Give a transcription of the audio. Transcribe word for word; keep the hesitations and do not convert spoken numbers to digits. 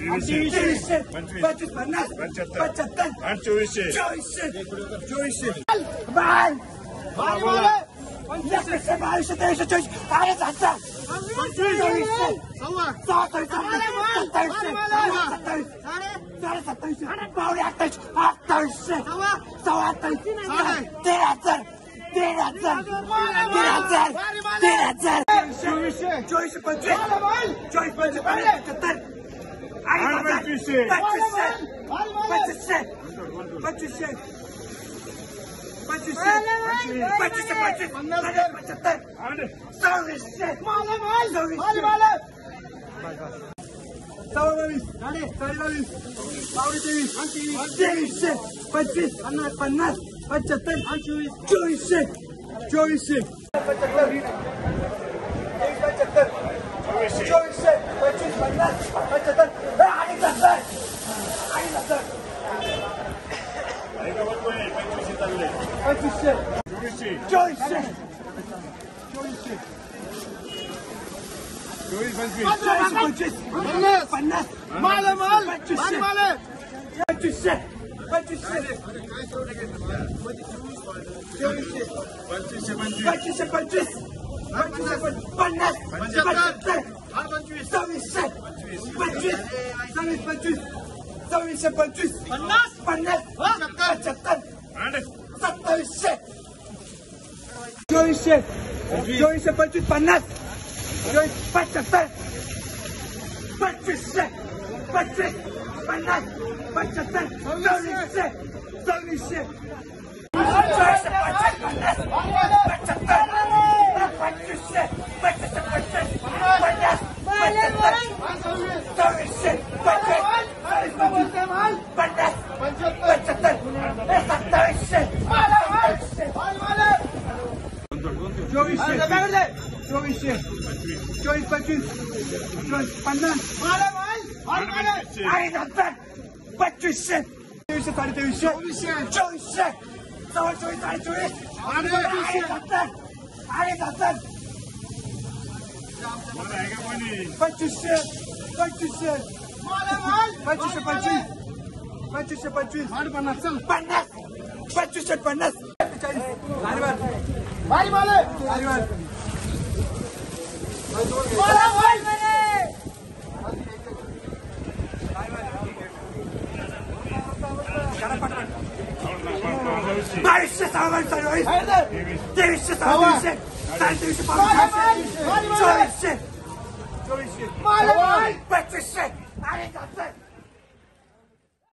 तेवीसशे पंचवीस पन्नास पंच्याहत्तर आठ चोवीसशे चोवीसशे चोवीसशे बाल एकवीसशे बावीसशे तेवीसशे चोवीस अडीच हजार चोवीसशे सत्तावीसशे सत्तावीस साडे सत्तावीसशे पावणे अठ्ठावीस अठ्ठावीसशे सव्वा अठ्ठावीस तेरा हजार तीन हजार तीन हजार तीन हजार चोवीसशे चोवीसशे पंचवीस चोवीस पंचवीस पंच्याहत्तर पंचवीसशे पंचवीसशे पंचवीसशे पंचवीसशे पंचवीसशे पंचवीसशे पंचवीस पंच्याहत्तर सव्वीसशे सव्वा बावीस साडे साडे बावीस पावणे तेवीस तेवीसशे पंचवीस पन्नास पन्नास पंच्याहत्तर चोवीसशे चोवीसशे पंच्याहत्तर तेवीस पंच्याहत्तर चोवीसशे पंचवीस पन्नास पंच्याहत्तर अडीच हजार अडीच हजार पंचवीसशे चोवीसशे चोवीसशे चोवीसशे चोवीस पंचवीस पन्नास पन्नास माल माल पंचवीसशे पंचवीसशे पंचवीसशे चोवीसशे पंचवीसशे पंचवीसशे पंचवीस पन्नास पंच्याहत्तर सव्वीसशे पंचवीस सव्वीस पंचवीस सव्वीसशे पंचवीस पन्नास पन्नास पंच्याहत्तर सत्तावीसशे चोवीसशे चोवीसशे पंचवीस पन्नास चोवीस पंच्याहत्तर पंचवीसशे पंचवीस पन्नास पंच्याहत्तर चोवीसशे चोवीसशे चोवीसशे पंचवीस पन्नास पंच्याहत्तर पंचवीसशे पंचवीसशे पंचवीस पन्नास पंच्याहत्तर चोवीसशे पंचवीस पन्नास पंच्याहत्तर सत्तावीसशे चोवीसशे चोवीसशे चोवीस पंचवीस चोवीस पन्नास अडीच हजार पंचवीसशे तेवीसशे साडे तेवीसशे चोवीसशे सव्वा चोवीस साडे चोवीस अडीच हजार अडीच हजार पंचवीसशे पंचवीसशे पंचवीसशे पंचवीस पंचवीसशे पंचवीस पन्नास पन्नास पंचवीसशे पन्नास भारी माले भारी माल बावीसशे सहा बावीस तेवीसशे सहा तेवीसशे साडे तेवीसशे चोवीसशे चोवीसशे पंचवीसशे अडीच हजार